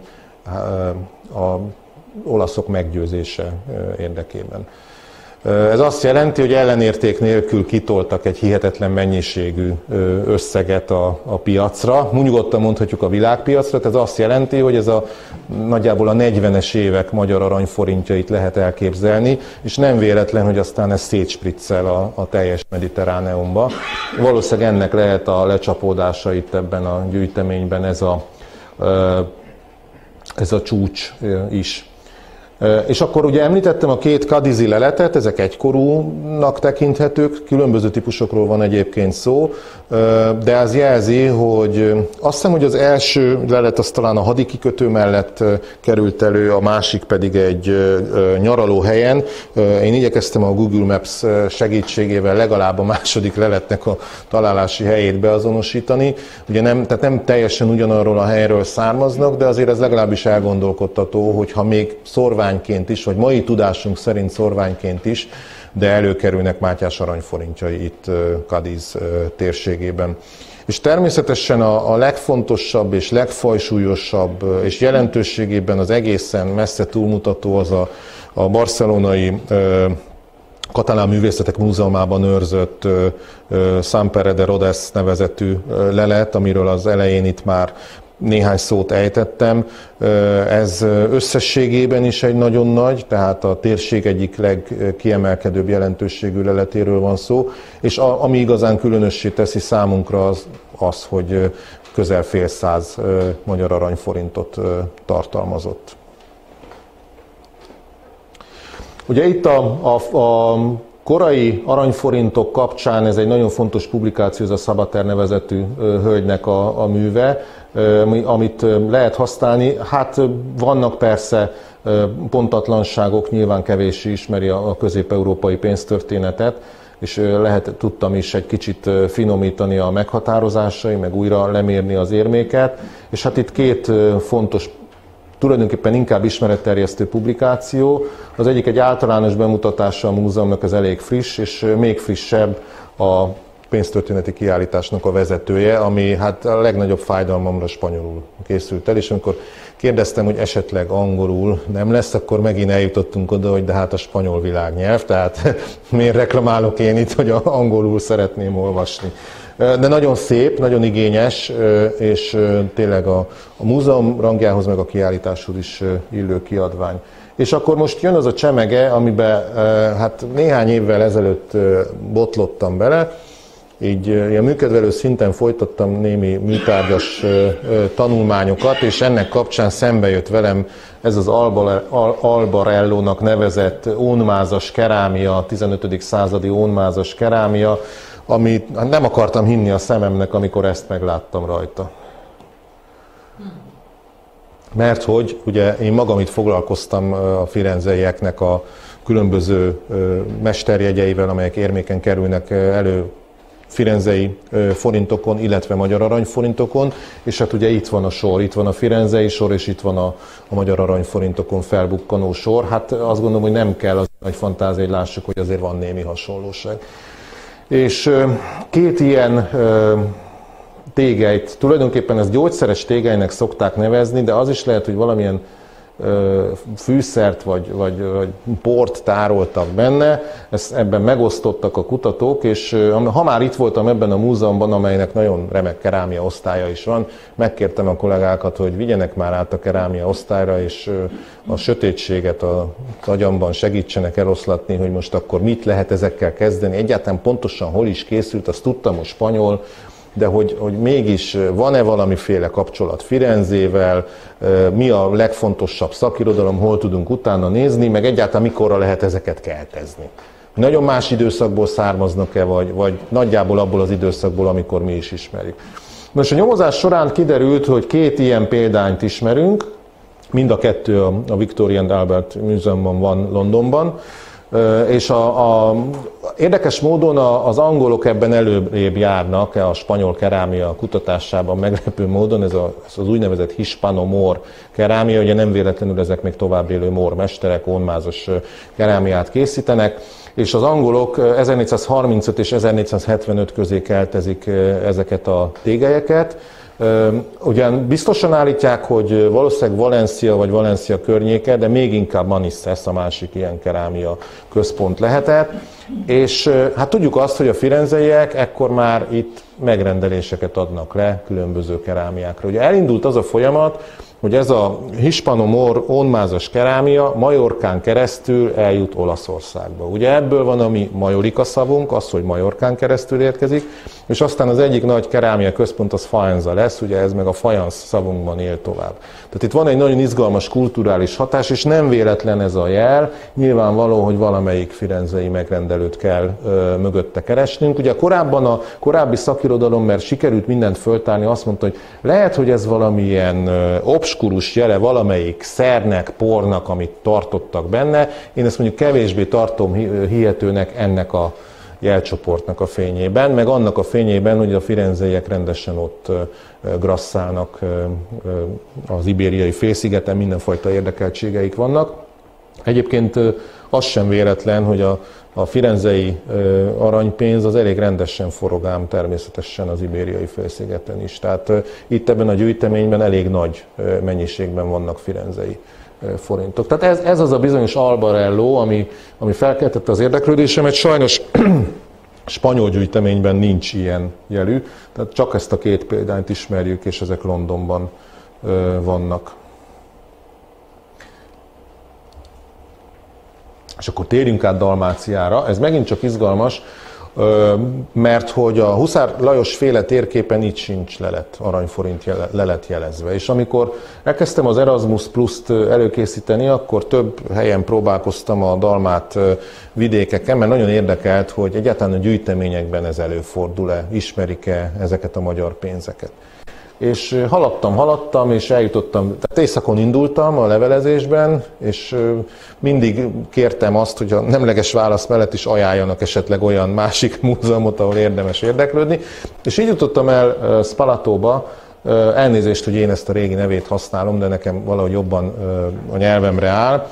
a olaszok meggyőzése érdekében. Ez azt jelenti, hogy ellenérték nélkül kitoltak egy hihetetlen mennyiségű összeget a, a piacra. Nyugodtan mondhatjuk a világpiacra, ez azt jelenti, hogy ez a nagyjából a negyvenes évek magyar aranyforintjait lehet elképzelni, és nem véletlen, hogy aztán ez szétspriccel a, a teljes Mediterráneumba. Valószínűleg ennek lehet a lecsapódása itt ebben a gyűjteményben ez a, ez a csúcs is. És akkor ugye említettem a két kadizi leletet, ezek egykorúnak tekinthetők, különböző típusokról van egyébként szó, de az jelzi, hogy azt hiszem, hogy az első lelet az talán a hadikikötő mellett került elő, a másik pedig egy nyaralóhelyen. Én igyekeztem a Google Maps segítségével legalább a második leletnek a találási helyét beazonosítani. Ugye nem, tehát nem teljesen ugyanarról a helyről származnak, de azért ez legalábbis elgondolkodtató, hogy ha még szorványként is, vagy mai tudásunk szerint szorványként is de előkerülnek Mátyás aranyforintjai itt Kadiz térségében. És természetesen a, a legfontosabb és legfajsúlyosabb és jelentőségében az egészen messze túlmutató az a, a barcelonai Katalán Művészetek Múzeumában őrzött Sant Pere de Rodes nevezetű lelet, amiről az elején itt már néhány szót ejtettem. Ez összességében is egy nagyon nagy, tehát a térség egyik legkiemelkedőbb jelentőségű leletéről van szó, és a, ami igazán különössé teszi számunkra az, az, hogy közel fél száz magyar aranyforintot tartalmazott. Ugye itt a, a, a korai aranyforintok kapcsán ez egy nagyon fontos publikáció, ez a Szabater nevezetű hölgynek a, a műve, amit lehet használni. Hát vannak persze pontatlanságok, nyilván kevéssé ismeri a közép-európai pénztörténetet, és lehet, tudtam is egy kicsit finomítani a meghatározásai, meg újra lemérni az érméket, és hát itt két fontos, tulajdonképpen inkább ismeretterjesztő publikáció. Az egyik egy általános bemutatása a múzeumnak, ez elég friss, és még frissebb a pénztörténeti kiállításnak a vezetője, ami hát a legnagyobb fájdalmamra spanyolul készült el, és amikor kérdeztem, hogy esetleg angolul nem lesz, akkor megint eljutottunk oda, hogy de hát a spanyol világnyelv, tehát miért reklamálok én itt, hogy angolul szeretném olvasni. De nagyon szép, nagyon igényes, és tényleg a, a múzeum rangjához, meg a kiállításhoz is illő kiadvány. És akkor most jön az a csemege, amiben hát néhány évvel ezelőtt botlottam bele, így ilyen műkedvelő szinten folytattam némi műtárgyas tanulmányokat, és ennek kapcsán szembe jött velem ez az Albarellónak nevezett ónmázas kerámia, tizenötödik századi ónmázas kerámia, amit nem akartam hinni a szememnek, amikor ezt megláttam rajta. Mert hogy ugye én magam itt foglalkoztam a firenzeieknek a különböző mesterjegyeivel, amelyek érméken kerülnek elő firenzei forintokon, illetve magyar aranyforintokon, és hát ugye itt van a sor, itt van a firenzei sor, és itt van a, a magyar aranyforintokon felbukkanó sor. Hát azt gondolom, hogy nem kell az nagy fantázia, hogy lássuk, hogy azért van némi hasonlóság. És két ilyen tégelyt, tulajdonképpen ezt gyógyszeres tégelynek szokták nevezni, de az is lehet, hogy valamilyen fűszert vagy, vagy, vagy port tároltak benne, ezt ebben megosztottak a kutatók, és ha már itt voltam ebben a múzeumban, amelynek nagyon remek kerámia osztálya is van, megkértem a kollégákat, hogy vigyenek már át a kerámia osztályra, és a sötétséget az agyamban segítsenek eloszlatni, hogy most akkor mit lehet ezekkel kezdeni. Egyáltalán pontosan hol is készült, azt tudtam, hogy spanyol, de hogy, hogy mégis van-e valamiféle kapcsolat Firenzével, mi a legfontosabb szakirodalom, hol tudunk utána nézni, meg egyáltalán mikorra lehet ezeket keltezni. Nagyon más időszakból származnak-e, vagy, vagy nagyjából abból az időszakból, amikor mi is ismerjük. Most a nyomozás során kiderült, hogy két ilyen példányt ismerünk, mind a kettő a Victoria and Albert Múzeumban van Londonban, és a, a, érdekes módon az angolok ebben előrébb járnak a spanyol kerámia kutatásában meglepő módon, ez, a, ez az úgynevezett hispano-mór kerámia, ugye nem véletlenül ezek még tovább élő mór mesterek, ónmázas kerámiát készítenek, és az angolok ezernégyszázharmincöt és ezernégyszázhetvenöt közé keltezik ezeket a tégelyeket. Ugyan biztosan állítják, hogy valószínűleg Valencia vagy Valencia környéke, de még inkább Manises a másik ilyen kerámia központ lehetett. És hát tudjuk azt, hogy a firenzeiek ekkor már itt megrendeléseket adnak le különböző kerámiákra. Ugye elindult az a folyamat, hogy ez a hispano-mór ónmázas kerámia Majorkán keresztül eljut Olaszországba. Ugye ebből van a mi majorika szavunk, az, hogy Majorkán keresztül érkezik, és aztán az egyik nagy kerámia központ az Faenza lesz, ugye ez meg a fajansz szavunkban él tovább. Tehát itt van egy nagyon izgalmas kulturális hatás, és nem véletlen ez a jel, nyilvánvaló, hogy valamelyik firenzei megrendelőt kell ö, mögötte keresnünk. Ugye korábban a korábbi szakirodalom, mert sikerült mindent föltárni, azt mondta, hogy lehet, hogy ez valamilyen ö, obskurus jele valamelyik szernek, pornak, amit tartottak benne. Én ezt mondjuk kevésbé tartom hihetőnek ennek a jelcsoportnak a fényében, meg annak a fényében, hogy a firenzeiek rendesen ott grasszálnak az ibériai félszigeten, mindenfajta érdekeltségeik vannak. Egyébként az sem véletlen, hogy a, a firenzei aranypénz az elég rendesen forog ám természetesen az Ibériai félszigeten is. Tehát itt ebben a gyűjteményben elég nagy mennyiségben vannak firenzei forintok. Tehát ez, ez az a bizonyos albarello, ami, ami felkeltette az érdeklődésemet. Sajnos spanyol gyűjteményben nincs ilyen jelű, tehát csak ezt a két példányt ismerjük, és ezek Londonban vannak. És akkor térjünk át Dalmáciára. Ez megint csak izgalmas, mert hogy a Huszár Lajos féle térképen itt sincs lelet, aranyforint lelet jelezve. És amikor elkezdtem az Erasmus Plus-t előkészíteni, akkor több helyen próbálkoztam a dalmát vidékeken, mert nagyon érdekelt, hogy egyáltalán a gyűjteményekben ez előfordul-e, ismerik-e ezeket a magyar pénzeket. És haladtam, haladtam, és eljutottam, tehát éjszakon indultam a levelezésben, és mindig kértem azt, hogy a nemleges válasz mellett is ajánljanak esetleg olyan másik múzeumot, ahol érdemes érdeklődni. És így jutottam el Spalatóba, elnézést, hogy én ezt a régi nevét használom, de nekem valahogy jobban a nyelvemre áll.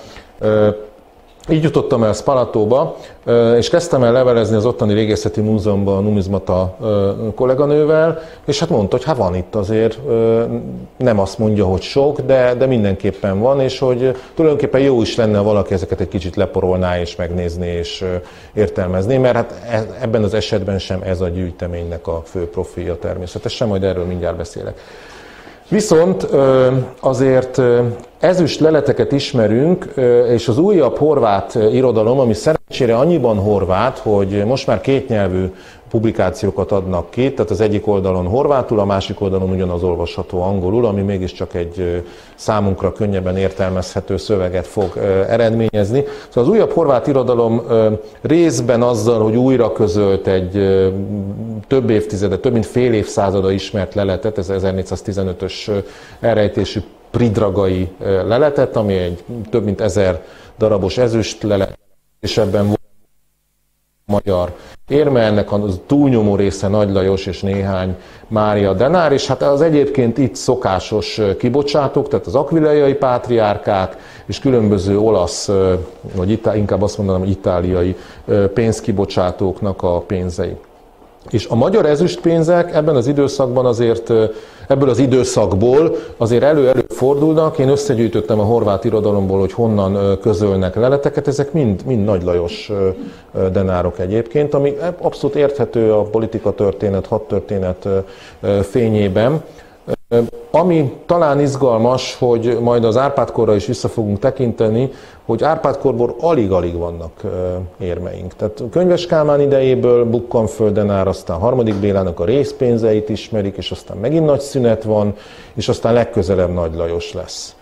Így jutottam el Spalatóba, és kezdtem el levelezni az ottani régészeti múzeumban a numizmata kolléganővel, és hát mondta, hogy hát van itt azért, nem azt mondja, hogy sok, de, de mindenképpen van, és hogy tulajdonképpen jó is lenne, ha valaki ezeket egy kicsit leporolná és megnézné és értelmezné, mert hát ebben az esetben sem ez a gyűjteménynek a fő profilja természetesen, majd erről mindjárt beszélek. Viszont azért ezüst leleteket ismerünk, és az újabb horvát irodalom, ami szerencsére annyiban horvát, hogy most már kétnyelvű publikációkat adnak ki, tehát az egyik oldalon horvátul, a másik oldalon ugyanaz olvasható angolul, ami mégiscsak egy számunkra könnyebben értelmezhető szöveget fog eredményezni. Szóval az újabb horvát irodalom részben azzal, hogy újra közölt egy több évtizede, több mint fél évszázada ismert leletet, ez ezernégyszáztizenötös elrejtésű pridragai leletet, ami egy több mint ezer darabos ezüst lelet, és ebben volt magyar érme, ennek a túlnyomó része Nagy Lajos és néhány Mária denár, és hát az egyébként itt szokásos kibocsátók, tehát az akvilejai pátriárkák és különböző olasz, vagy inkább azt mondanám, hogy itáliai pénzkibocsátóknak a pénzei. És a magyar ezüstpénzek ebben az időszakban azért, ebből az időszakból azért elő-elő fordulnak. Én összegyűjtöttem a horvát irodalomból, hogy honnan közölnek leleteket, ezek mind, mind Nagy Lajos denárok egyébként, ami abszolút érthető a politikatörténet, hadtörténet fényében. Ami talán izgalmas, hogy majd az Árpád-korra is vissza fogunk tekinteni, hogy Árpád-korból alig-alig vannak érmeink. Tehát Könyves Kálmán idejéből bukkan föl denár, aztán harmadik Bélának a részpénzeit ismerik, és aztán megint nagy szünet van, és aztán legközelebb Nagy Lajos lesz.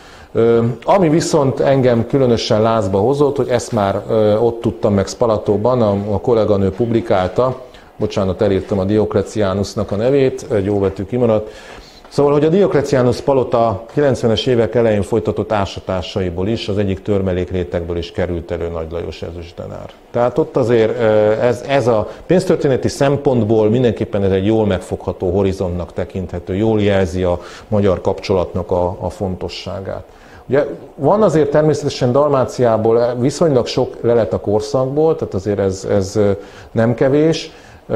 Ami viszont engem különösen lázba hozott, hogy ezt már ott tudtam meg Spalatóban, a, a kolléganő publikálta, bocsánat, elírtam a Diocletianusnak a nevét, egy jó betű kimaradt. Szóval, hogy a Diocletianus palota kilencvenes évek elején folytatott ásatásaiból is, az egyik törmelékrétegből is került elő Nagy Lajos ezüstdenár. Tehát ott azért ez, ez a pénztörténeti szempontból mindenképpen ez egy jól megfogható horizontnak tekinthető, jól jelzi a magyar kapcsolatnak a, a fontosságát. Ugye van azért természetesen Dalmáciából viszonylag sok lelet a korszakból, tehát azért ez, ez nem kevés.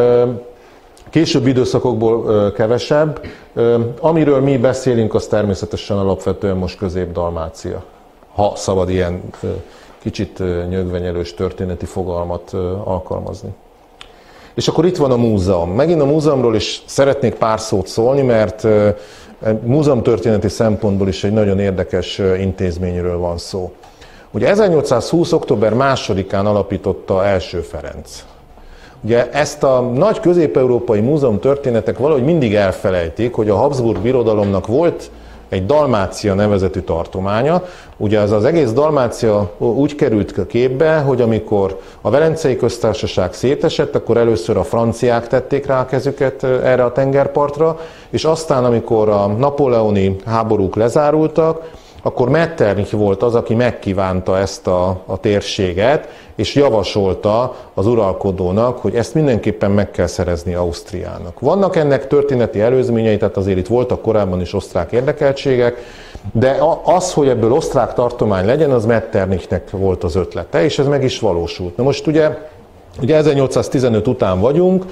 Későbbi időszakokból kevesebb. Amiről mi beszélünk, az természetesen alapvetően most Közép-Dalmácia. Ha szabad ilyen kicsit nyögvenyelős történeti fogalmat alkalmazni. És akkor itt van a múzeum. Megint a múzeumról is szeretnék pár szót szólni, mert múzeumtörténeti szempontból is egy nagyon érdekes intézményről van szó. Ugye ezernyolcszázhúsz. október másodikán alapította Első Ferenc. Ugye ezt a nagy közép-európai múzeumtörténetek valahogy mindig elfelejtik, hogy a Habsburg Birodalomnak volt egy Dalmácia nevezetű tartománya. Ugye az az egész Dalmácia úgy került képbe, hogy amikor a Velencei Köztársaság szétesett, akkor először a franciák tették rá a kezüket erre a tengerpartra, és aztán, amikor a napóleoni háborúk lezárultak, akkor Metternich volt az, aki megkívánta ezt a, a térséget, és javasolta az uralkodónak, hogy ezt mindenképpen meg kell szerezni Ausztriának. Vannak ennek történeti előzményei, tehát azért itt voltak korábban is osztrák érdekeltségek, de az, hogy ebből osztrák tartomány legyen, az Metternichnek volt az ötlete, és ez meg is valósult. Na most ugye, ugye ezernyolcszáztizenöt után vagyunk,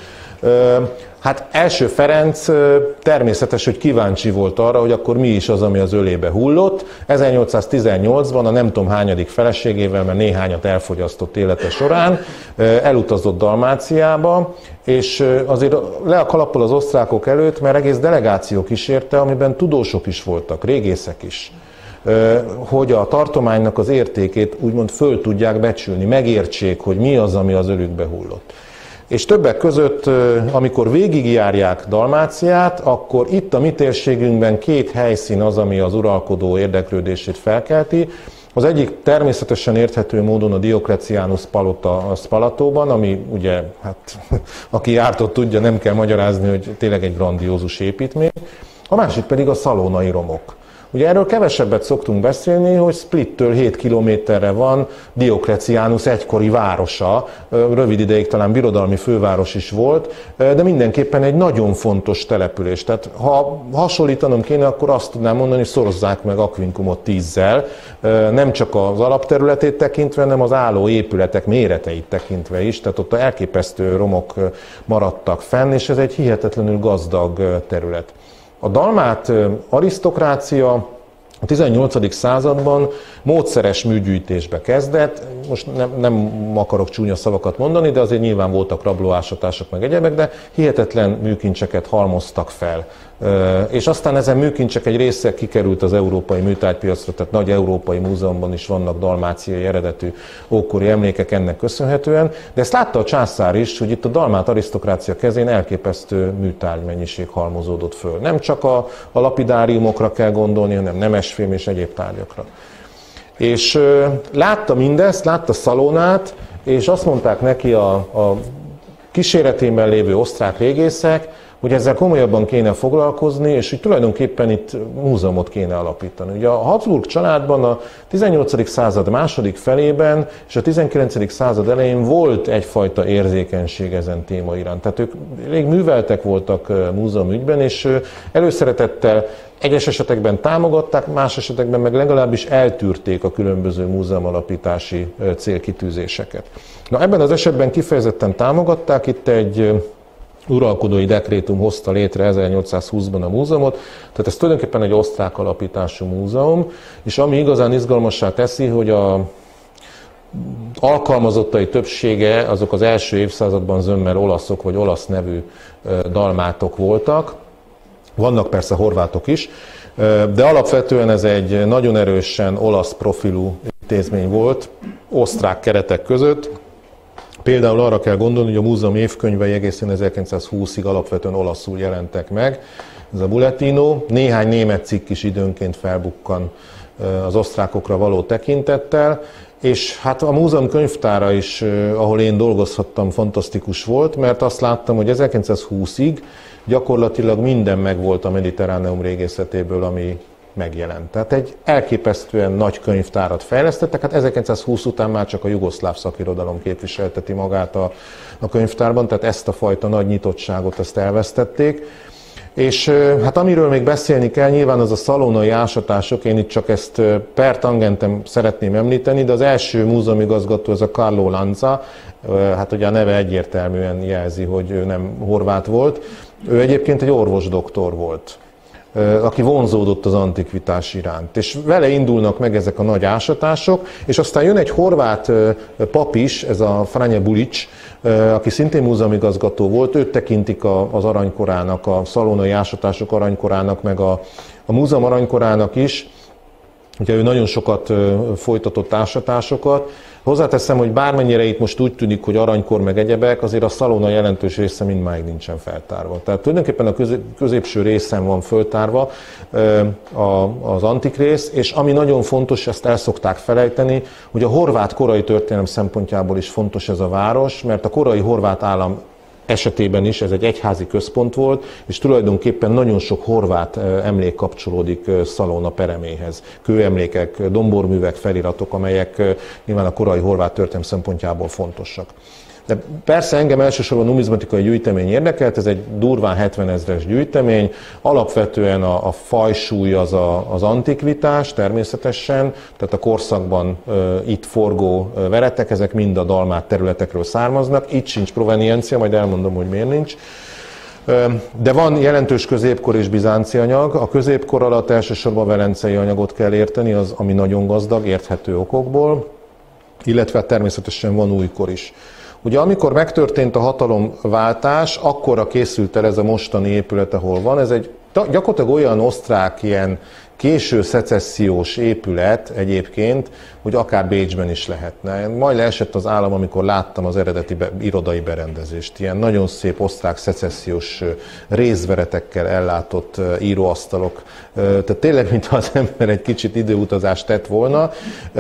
hát első Ferenc természetes, hogy kíváncsi volt arra, hogy akkor mi is az, ami az ölébe hullott. ezernyolcszáztizennyolcban a nem tudom hányadik feleségével, mert néhányat elfogyasztott élete során, elutazott Dalmáciába, és azért le a kalappal az osztrákok előtt, mert egész delegáció kísérte, amiben tudósok is voltak, régészek is, hogy a tartománynak az értékét úgymond föl tudják becsülni, megértsék, hogy mi az, ami az ölükbe hullott. És többek között, amikor végigjárják Dalmáciát, akkor itt a mi térségünkben két helyszín az, ami az uralkodó érdeklődését felkelti. Az egyik természetesen érthető módon a Diocletianus palota a Spalatóban, ami ugye, hát aki járt ott tudja, nem kell magyarázni, hogy tényleg egy grandiózus építmény. A másik pedig a szalónai romok. Ugye erről kevesebbet szoktunk beszélni, hogy Splittől hét kilométerre van Diocletianus egykori városa, rövid ideig talán birodalmi főváros is volt, de mindenképpen egy nagyon fontos település. Tehát ha hasonlítanom kéne, akkor azt tudnám mondani, hogy szorozzák meg Aquincumot tízzel, nem csak az alapterületét tekintve, hanem az álló épületek méreteit tekintve is, tehát ott elképesztő romok maradtak fenn, és ez egy hihetetlenül gazdag terület. A dalmát arisztokrácia a tizennyolcadik században módszeres műgyűjtésbe kezdett, most nem, nem akarok csúnya szavakat mondani, de azért nyilván voltak rablóásatások meg egyebek, de hihetetlen műkincseket halmoztak fel. És aztán ezen műkincsek egy része kikerült az európai műtárgypiacra, tehát nagy európai múzeumban is vannak dalmáciai eredetű ókori emlékek ennek köszönhetően, de ezt látta a császár is, hogy itt a dalmát arisztokrácia kezén elképesztő műtárgymennyiség halmozódott föl. Nem csak a, a lapidáriumokra kell gondolni, hanem nemesfém és egyéb tárgyakra. És ö, látta mindezt, látta Szalónát, és azt mondták neki a, a kíséretében lévő osztrák régészek, hogy ezzel komolyabban kéne foglalkozni, és hogy tulajdonképpen itt múzeumot kéne alapítani. Ugye a Habsburg családban a tizennyolcadik század második felében és a tizenkilencedik század elején volt egyfajta érzékenység ezen téma iránt. Tehát ők elég műveltek voltak múzeumügyben, és előszeretettel egyes esetekben támogatták, más esetekben meg legalábbis eltűrték a különböző múzeumalapítási célkitűzéseket. Na, ebben az esetben kifejezetten támogatták, itt egy uralkodói dekrétum hozta létre ezernyolcszázhúszban a múzeumot, tehát ez tulajdonképpen egy osztrák alapítású múzeum, és ami igazán izgalmassá teszi, hogy a alkalmazottai többsége azok az első évszázadban zömmel olaszok vagy olasz nevű dalmátok voltak, vannak persze horvátok is, de alapvetően ez egy nagyon erősen olasz profilú intézmény volt, osztrák keretek között. Például arra kell gondolni, hogy a múzeum évkönyvei egészen ezerkilencszázhúszig alapvetően olaszul jelentek meg. Ez a Bulletino, néhány német cikk is időnként felbukkan az osztrákokra való tekintettel, és hát a múzeum könyvtára is, ahol én dolgozhattam, fantasztikus volt, mert azt láttam, hogy ezerkilencszázhúszig gyakorlatilag minden megvolt a Mediterráneum régészetéből, ami megjelent. Tehát egy elképesztően nagy könyvtárat fejlesztettek, hát ezerkilencszázhúsz után már csak a jugoszláv szakirodalom képviselteti magát a, a könyvtárban, tehát ezt a fajta nagy nyitottságot ezt elvesztették. És hát amiről még beszélni kell, nyilván az a szalónai ásatások, én itt csak ezt per tangentem szeretném említeni, de az első múzeumigazgató, ez a Carlo Lanza, hát ugye a neve egyértelműen jelzi, hogy ő nem horvát volt, ő egyébként egy orvosdoktor volt, aki vonzódott az antikvitás iránt. És vele indulnak meg ezek a nagy ásatások, és aztán jön egy horvát pap is, ez a Franje Bulic, aki szintén múzeumigazgató volt, őt tekintik az aranykorának, a szalónai ásatások aranykorának, meg a, a múzeum aranykorának is. Ugye ő nagyon sokat folytatott ásatásokat. Hozzáteszem, hogy bármennyire itt most úgy tűnik, hogy aranykor meg egyebek, azért a szalona jelentős része mindmáig nincsen feltárva. Tehát tulajdonképpen a középső részen van föltárva az antik rész, és ami nagyon fontos, ezt el szokták felejteni, hogy a horvát korai történelem szempontjából is fontos ez a város, mert a korai horvát állam esetében is ez egy egyházi központ volt, és tulajdonképpen nagyon sok horvát emlék kapcsolódik Szalona pereméhez. Kőemlékek, domborművek, feliratok, amelyek nyilván a korai horvát történelem szempontjából fontosak. De persze engem elsősorban a numizmatikai gyűjtemény érdekelt, ez egy durván hetvenezres gyűjtemény, alapvetően a, a fajsúly az a, az antikvitás természetesen, tehát a korszakban e, itt forgó veretek, ezek mind a dalmát területekről származnak, itt sincs proveniencia, majd elmondom, hogy miért nincs. De van jelentős középkor és bizánci anyag. A középkor alatt elsősorban a velencei anyagot kell érteni, az, ami nagyon gazdag, érthető okokból, illetve természetesen van újkor is. Ugye amikor megtörtént a hatalomváltás, akkorra készült el ez a mostani épület, ahol van. Ez egy gyakorlatilag olyan osztrák, ilyen késő szecessziós épület egyébként, hogy akár Bécsben is lehetne. Majd leesett az állam, amikor láttam az eredeti be, irodai berendezést. Ilyen nagyon szép osztrák szecessziós rézveretekkel ellátott íróasztalok. Tehát tényleg, mintha az ember egy kicsit időutazást tett volna.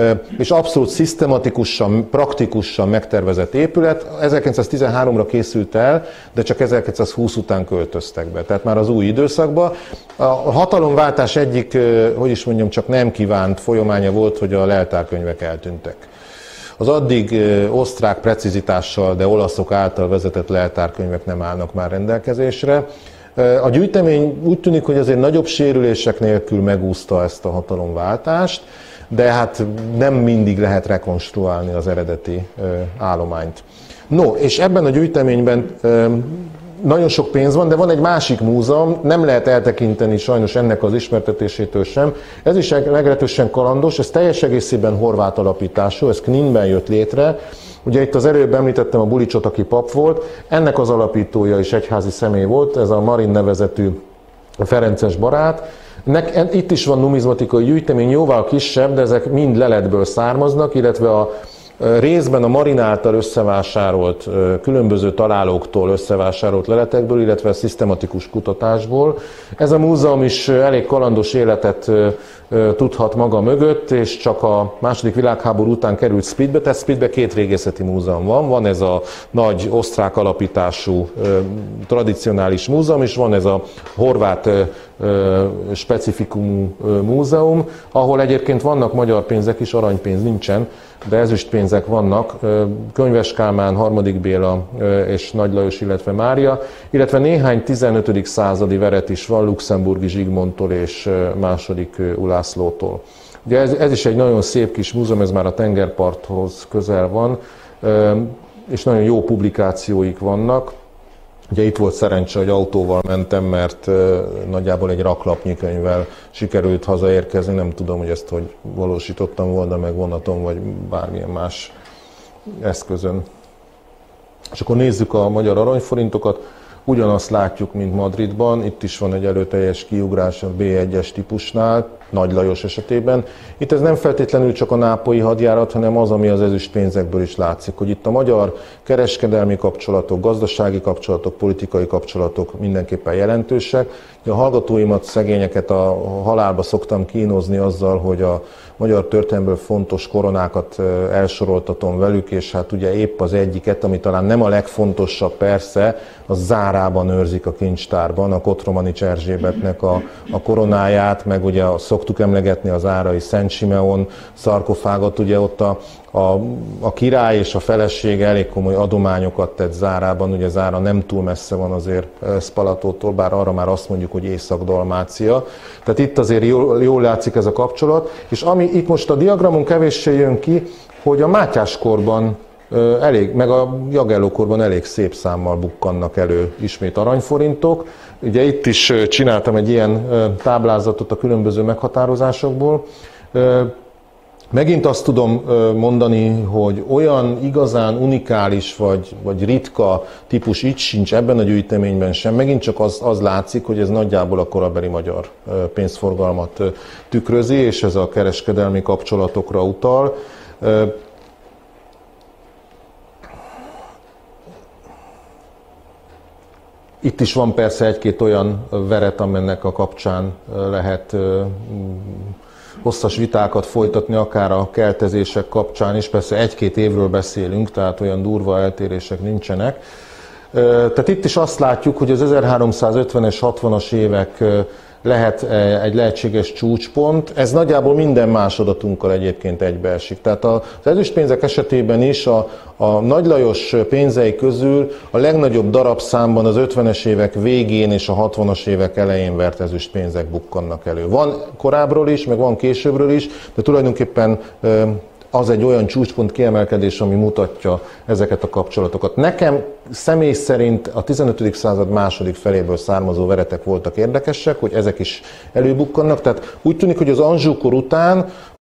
És abszolút szisztematikusan, praktikusan megtervezett épület. ezerkilencszáztizenháromra készült el, de csak ezerkilencszázhúsz után költöztek be. Tehát már az új időszakban. A hatalomváltás egyik, hogy is mondjam, csak nem kívánt folyamánya volt, hogy a leltárkönyvek eltűntek. Az addig osztrák precizitással, de olaszok által vezetett leltárkönyvek nem állnak már rendelkezésre. A gyűjtemény úgy tűnik, hogy azért nagyobb sérülések nélkül megúszta ezt a hatalomváltást, de hát nem mindig lehet rekonstruálni az eredeti állományt. No, és ebben a gyűjteményben nagyon sok pénz van, de van egy másik múzeum, nem lehet eltekinteni sajnos ennek az ismertetésétől sem. Ez is meglehetősen kalandos, ez teljes egészében horvát alapítású, ez Kninben jött létre. Ugye itt az előbb említettem a Bulicsot, aki pap volt, ennek az alapítója is egyházi személy volt, ez a Marin nevezetű ferences barát. Itt is van numizmatikai gyűjtemény, jóval kisebb, de ezek mind leletből származnak, illetve a részben a Marin által összevásárolt, különböző találóktól összevásárolt leletekből, illetve a szisztematikus kutatásból. Ez a múzeum is elég kalandos életet tudhat maga mögött, és csak a második világháború után került Splitbe, tehát Splitbe két régészeti múzeum van. Van ez a nagy osztrák alapítású tradicionális múzeum, és van ez a horvát specifikumú múzeum, ahol egyébként vannak magyar pénzek is, aranypénz nincsen, de ezüstpénzek vannak, Könyves Kálmán, Harmadik Béla és Nagy Lajos, illetve Mária, illetve néhány tizenötödik századi veret is van Luxemburgi Zsigmondtól és második Ulászlótól. Ugye ez, ez is egy nagyon szép kis múzeum, ez már a tengerparthoz közel van, és nagyon jó publikációik vannak. Ugye itt volt szerencse, hogy autóval mentem, mert nagyjából egy raklapnyi könyvvel sikerült hazaérkezni, nem tudom, hogy ezt hogy valósítottam volna meg vonaton, vagy bármilyen más eszközön. És akkor nézzük a magyar aranyforintokat. Ugyanazt látjuk, mint Madridban, itt is van egy előteljes kiugrás a bé egyes típusnál, Nagy Lajos esetében. Itt ez nem feltétlenül csak a nápolyi hadjárat, hanem az, ami az ezüstpénzekből is látszik, hogy itt a magyar kereskedelmi kapcsolatok, gazdasági kapcsolatok, politikai kapcsolatok mindenképpen jelentősek. A hallgatóimat, szegényeket a halálba szoktam kínozni azzal, hogy a magyar történelmből fontos koronákat elsoroltatom velük, és hát ugye épp az egyiket, ami talán nem a legfontosabb persze, az zárában őrzik a kincstárban, a Kotromanics Erzsébetnek a, a koronáját, meg ugye szoktuk emlegetni az zárai Szent Simeon szarkofágot, ugye ott a, a, a király és a feleség elég komoly adományokat tett Zárában, ugye Zára nem túl messze van azért Spalatótól, bár arra már azt mondjuk, hogy Észak-Dalmácia. Tehát itt azért jól, jól látszik ez a kapcsolat, és ami itt most a diagramon kevéssé jön ki, hogy a Mátyáskorban elég, meg a Jagellókorban elég szép számmal bukkannak elő ismét aranyforintok. Ugye itt is csináltam egy ilyen táblázatot a különböző meghatározásokból. Megint azt tudom mondani, hogy olyan igazán unikális vagy, vagy ritka típus itt sincs ebben a gyűjteményben sem. Megint csak az, az látszik, hogy ez nagyjából a korabeli magyar pénzforgalmat tükrözi, és ez a kereskedelmi kapcsolatokra utal. Itt is van persze egy-két olyan veret, amennek a kapcsán lehet hosszas vitákat folytatni, akár a keltezések kapcsán is. Persze egy-két évről beszélünk, tehát olyan durva eltérések nincsenek. Tehát itt is azt látjuk, hogy az ezerháromszázötvenes, hatvanas évek lehet egy lehetséges csúcspont. Ez nagyjából minden más adatunkkal egyébként egybeesik. Tehát az ezüstpénzek esetében is a, a Nagy Lajos pénzei közül a legnagyobb darabszámban az ötvenes évek végén és a hatvanas évek elején vert ezüstpénzek bukkannak elő. Van korábbról is, meg van későbbről is, de tulajdonképpen az egy olyan csúcspont kiemelkedés, ami mutatja ezeket a kapcsolatokat. Nekem személy szerint a tizenötödik század második feléből származó veretek voltak érdekesek, hogy ezek is előbukkannak. Tehát úgy tűnik, hogy az Anjou-kor után